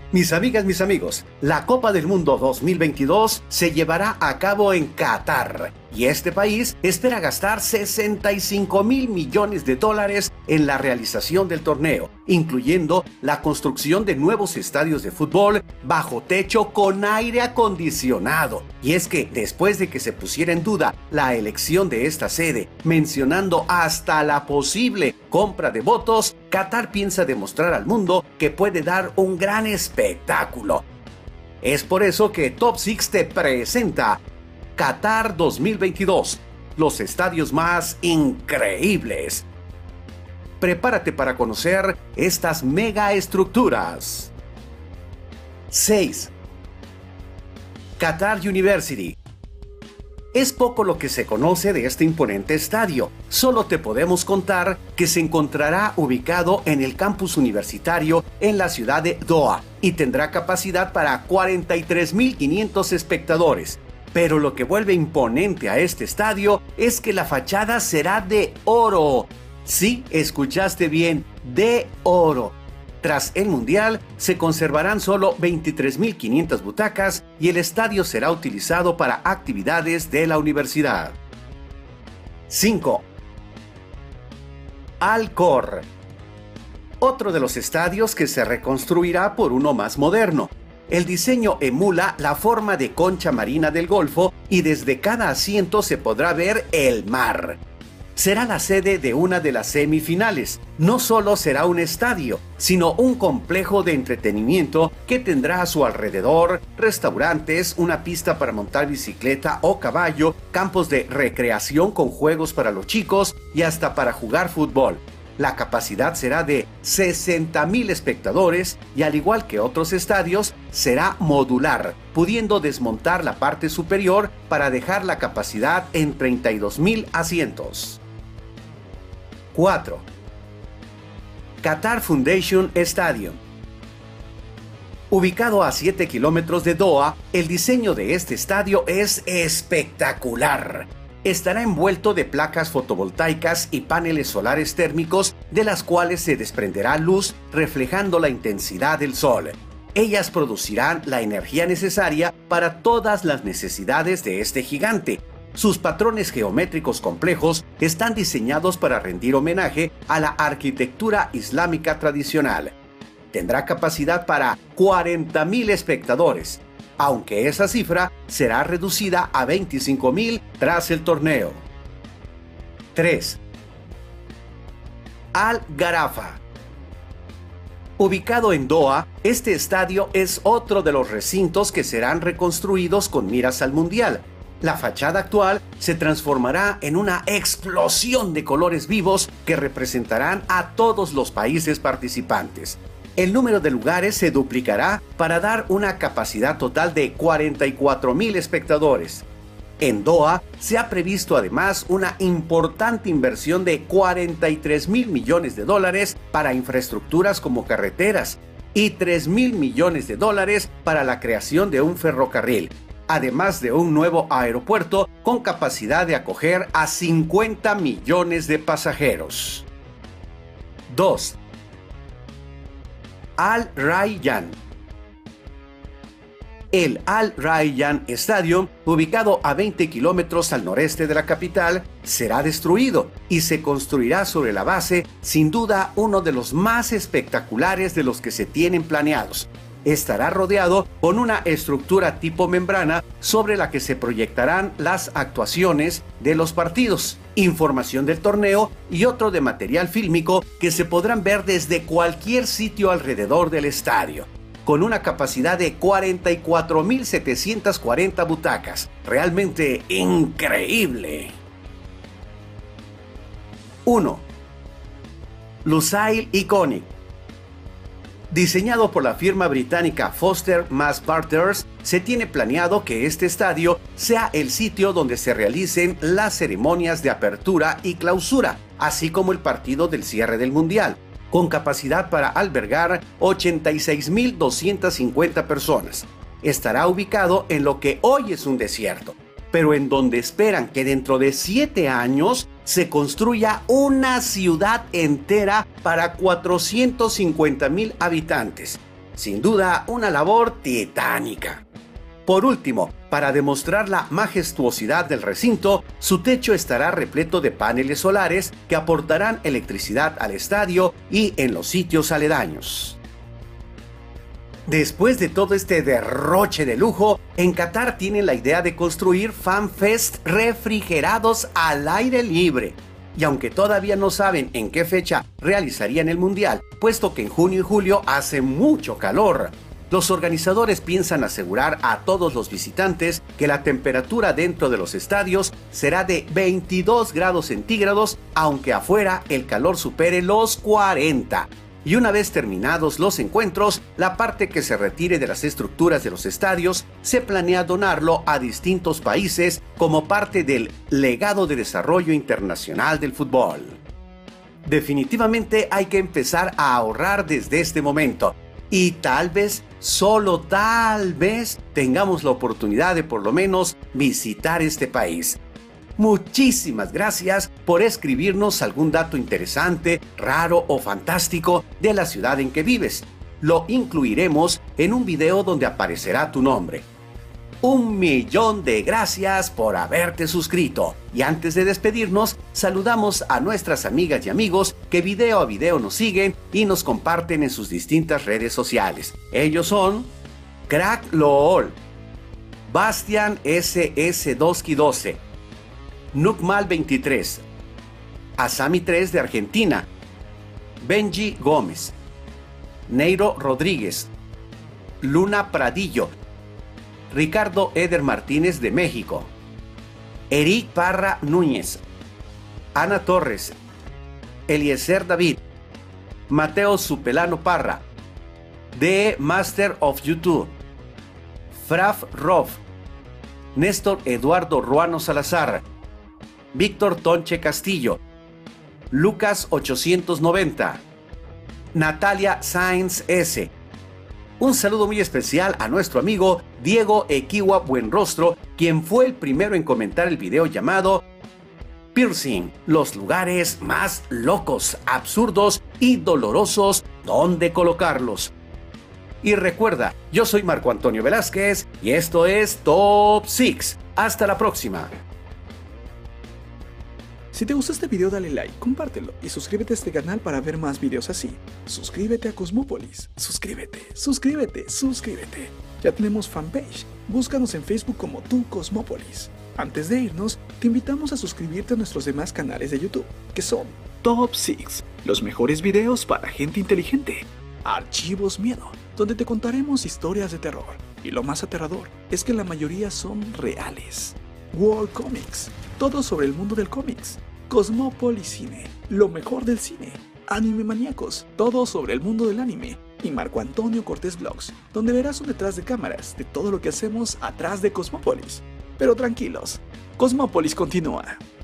Mis amigas, mis amigos, la Copa del Mundo 2022 se llevará a cabo en Qatar y este país espera gastar 65.000 millones de dólares en la realización del torneo, incluyendo la construcción de nuevos estadios de fútbol bajo techo con aire acondicionado. Y es que después de que se pusiera en duda la elección de esta sede, mencionando hasta la posible compra de votos, Qatar piensa demostrar al mundo que puede dar un gran espectáculo. Es por eso que Top 6 te presenta Qatar 2022, los estadios más increíbles. Prepárate para conocer estas mega estructuras. 6. Qatar University. Es poco lo que se conoce de este imponente estadio. Solo te podemos contar que se encontrará ubicado en el campus universitario en la ciudad de Doha y tendrá capacidad para 43.500 espectadores. Pero lo que vuelve imponente a este estadio es que la fachada será de oro. Sí, escuchaste bien, de oro. Tras el Mundial, se conservarán solo 23.500 butacas y el estadio será utilizado para actividades de la universidad. 5. Al Khor. Otro de los estadios que se reconstruirá por uno más moderno. El diseño emula la forma de concha marina del Golfo y desde cada asiento se podrá ver el mar. Será la sede de una de las semifinales. No solo será un estadio, sino un complejo de entretenimiento que tendrá a su alrededor restaurantes, una pista para montar bicicleta o caballo, campos de recreación con juegos para los chicos y hasta para jugar fútbol. La capacidad será de 60.000 espectadores y al igual que otros estadios, será modular, pudiendo desmontar la parte superior para dejar la capacidad en 32.000 asientos. 4. Qatar Foundation Stadium. Ubicado a 7 kilómetros de Doha, el diseño de este estadio es espectacular. Estará envuelto de placas fotovoltaicas y paneles solares térmicos de las cuales se desprenderá luz reflejando la intensidad del sol. Ellas producirán la energía necesaria para todas las necesidades de este gigante. Sus patrones geométricos complejos están diseñados para rendir homenaje a la arquitectura islámica tradicional. Tendrá capacidad para 40.000 espectadores, aunque esa cifra será reducida a 25.000 tras el torneo. 3. Al Gharafa. Ubicado en Doha, este estadio es otro de los recintos que serán reconstruidos con miras al Mundial. La fachada actual se transformará en una explosión de colores vivos que representarán a todos los países participantes. El número de lugares se duplicará para dar una capacidad total de 44.000 espectadores. En Doha se ha previsto además una importante inversión de 43.000 millones de dólares para infraestructuras como carreteras y 3.000 millones de dólares para la creación de un ferrocarril, además de un nuevo aeropuerto con capacidad de acoger a 50 millones de pasajeros. 2. Al Rayyan. El Al Rayyan Stadium, ubicado a 20 kilómetros al noreste de la capital, será destruido y se construirá sobre la base, sin duda uno de los más espectaculares de los que se tienen planeados. Estará rodeado con una estructura tipo membrana sobre la que se proyectarán las actuaciones de los partidos, información del torneo y otro de material fílmico que se podrán ver desde cualquier sitio alrededor del estadio. Con una capacidad de 44.740 butacas. Realmente increíble. 1. Lusail Iconic. Diseñado por la firma británica Foster Mass Partners, se tiene planeado que este estadio sea el sitio donde se realicen las ceremonias de apertura y clausura, así como el partido del cierre del Mundial, con capacidad para albergar 86.250 personas. Estará ubicado en lo que hoy es un desierto, pero en donde esperan que dentro de 7 años se construya una ciudad entera para 450.000 habitantes. Sin duda, una labor titánica. Por último, para demostrar la majestuosidad del recinto, su techo estará repleto de paneles solares que aportarán electricidad al estadio y en los sitios aledaños. Después de todo este derroche de lujo, en Qatar tienen la idea de construir FanFest refrigerados al aire libre. Y aunque todavía no saben en qué fecha realizarían el mundial, puesto que en junio y julio hace mucho calor, los organizadores piensan asegurar a todos los visitantes que la temperatura dentro de los estadios será de 22 grados centígrados, aunque afuera el calor supere los 40. Y una vez terminados los encuentros, la parte que se retire de las estructuras de los estadios se planea donarlo a distintos países como parte del legado de desarrollo internacional del fútbol. Definitivamente hay que empezar a ahorrar desde este momento. Y tal vez, solo tal vez, tengamos la oportunidad de por lo menos visitar este país. Muchísimas gracias por escribirnos algún dato interesante, raro o fantástico de la ciudad en que vives. Lo incluiremos en un video donde aparecerá tu nombre. 1.000.000 de gracias por haberte suscrito. Y antes de despedirnos, saludamos a nuestras amigas y amigos que video a video nos siguen y nos comparten en sus distintas redes sociales. Ellos son Crack Lool, Bastian SS212, Nukmal23, Asami3 de Argentina, Benji Gómez, Neiro Rodríguez, Luna Pradillo, Ricardo Eder Martínez de México, Eric Parra Núñez, Ana Torres, Eliezer David, Mateo Supelano Parra, The Master of YouTube, Fraf Rof, Néstor Eduardo Ruano Salazar, Víctor Tonche Castillo, Lucas 890, Natalia Sáenz S. Un saludo muy especial a nuestro amigo Diego Equiwa Buenrostro, quien fue el primero en comentar el video llamado Piercing, los lugares más locos, absurdos y dolorosos donde colocarlos. Y recuerda, yo soy Marco Antonio Velázquez y esto es Top 6. Hasta la próxima. Si te gustó este video dale like, compártelo y suscríbete a este canal para ver más videos así. Suscríbete a Cosmópolis, suscríbete. Ya tenemos fanpage, búscanos en Facebook como Tu Cosmópolis. Antes de irnos, te invitamos a suscribirte a nuestros demás canales de YouTube, que son Top 6, los mejores videos para gente inteligente. Archivos Miedo, donde te contaremos historias de terror. Y lo más aterrador es que la mayoría son reales. World Comics, todo sobre el mundo del cómics. Cosmópolis Cine, lo mejor del cine. Anime Maníacos, todo sobre el mundo del anime. Y Marco Antonio Cortés Vlogs, donde verás un detrás de cámaras de todo lo que hacemos atrás de Cosmópolis. Pero tranquilos, Cosmópolis continúa.